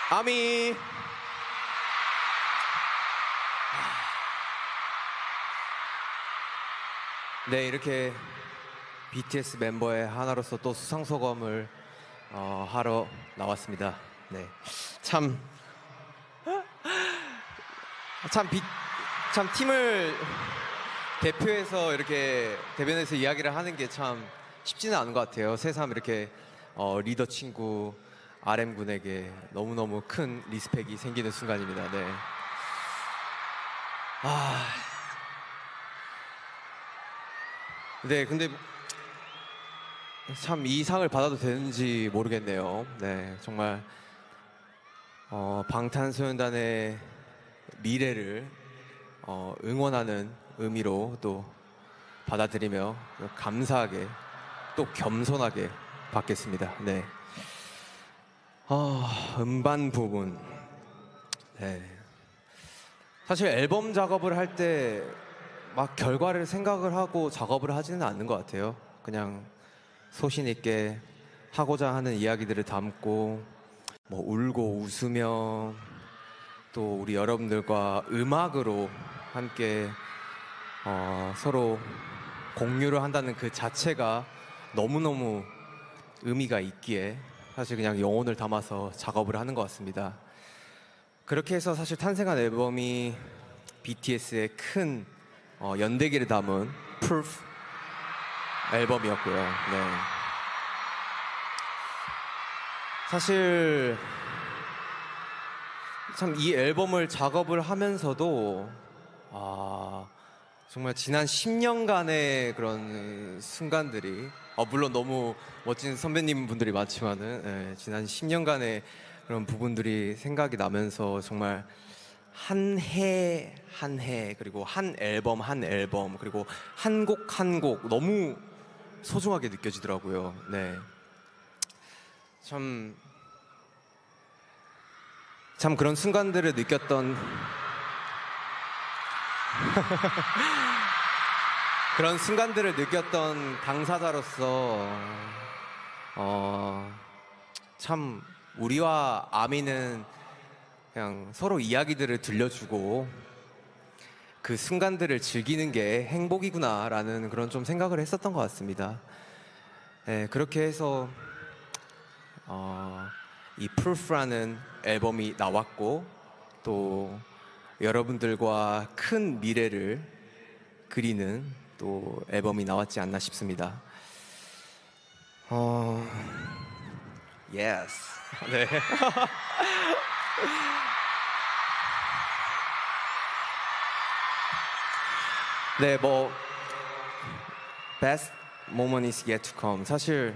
아미. 네, 이렇게 BTS 멤버의 하나로서 또 수상소감을 하러 나왔습니다. 네, 참 팀을 대표해서 이렇게 대변해서 이야기를 하는 게 참 쉽지는 않은 것 같아요. 새삼 이렇게 리더 친구 RM 군에게 너무너무 큰 리스펙이 생기는 순간입니다. 네. 네, 근데 참 이 상을 받아도 되는지 모르겠네요. 네, 정말 방탄소년단의 미래를 응원하는 의미로 또 받아들이며 감사하게 또 겸손하게 받겠습니다. 네. 음반 부분. 네. 사실 앨범 작업을 할 때 막 결과를 생각을 하고 작업을 하지는 않는 것 같아요. 그냥 소신 있게 하고자 하는 이야기들을 담고 뭐 울고 웃으며 또 우리 여러분들과 음악으로 함께 서로 공유를 한다는 그 자체가 너무너무 의미가 있기에 사실 그냥 영혼을 담아서 작업을 하는 것 같습니다. 그렇게 해서 사실 탄생한 앨범이 BTS의 큰 연대기를 담은 Proof 앨범이었고요. 네. 사실 참 이 앨범을 작업을 하면서도 정말 지난 10년간의 그런 순간들이 물론 너무 멋진 선배님 분들이 많지만은 지난 10년간의 그런 부분들이 생각이 나면서 정말 한 해 한 해 그리고 한 앨범 한 앨범 그리고 한 곡 한 곡 너무 소중하게 느껴지더라고요. 네. 참 그런 순간들을 느꼈던 그런 순간들을 느꼈던 당사자로서 참 우리와 아미는 그냥 서로 이야기들을 들려주고 그 순간들을 즐기는 게 행복이구나라는 그런 좀 생각을 했었던 것 같습니다. 네, 그렇게 해서 이 Proof라는 앨범이 나왔고 또 여러분들과 큰 미래를 그리는 또 앨범이 나왔지 않나 싶습니다. Yes. 네. 네, 뭐 Best moment is yet to come. 사실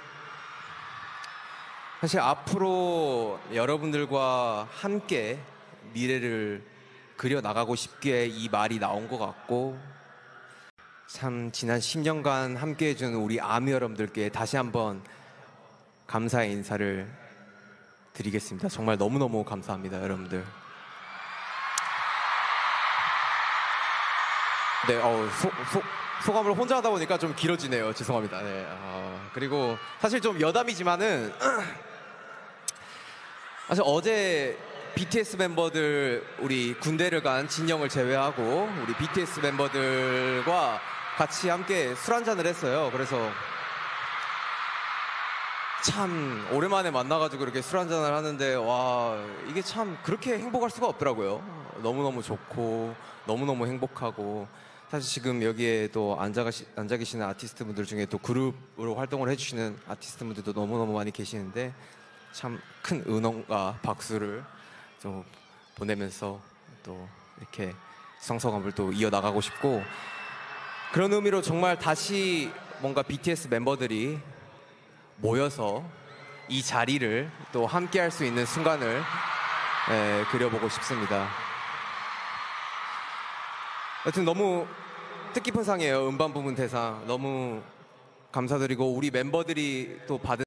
앞으로 여러분들과 함께 미래를 그려 나가고 싶기에 이 말이 나온 것 같고 참 지난 10년간 함께 해준 우리 아미 여러분들께 다시 한번 감사의 인사를 드리겠습니다. 정말 너무너무 감사합니다, 여러분들. 네, 소감을 혼자 하다 보니까 좀 길어지네요. 죄송합니다. 네, 그리고 사실 좀 여담이지만은 사실 어제 BTS 멤버들 우리 군대를 간 진영을 제외하고 우리 BTS 멤버들과 같이 함께 술 한잔을 했어요. 그래서 참 오랜만에 만나가지고 이렇게 술 한잔을 하는데 와 이게 참 그렇게 행복할 수가 없더라고요. 너무너무 좋고 너무너무 행복하고 사실 지금 여기에 또 앉아 계시는 아티스트 분들 중에 또 그룹으로 활동을 해주시는 아티스트 분들도 너무너무 많이 계시는데 참 큰 응원과 박수를 좀 보내면서 또 이렇게 성소감을 또 이어나가고 싶고 그런 의미로 정말 다시 뭔가 BTS 멤버들이 모여서 이 자리를 또 함께 할 수 있는 순간을 그려보고 싶습니다. 하여튼 너무 뜻깊은 상이에요. 음반 부문 대상 너무 감사드리고 우리 멤버들이 또 받은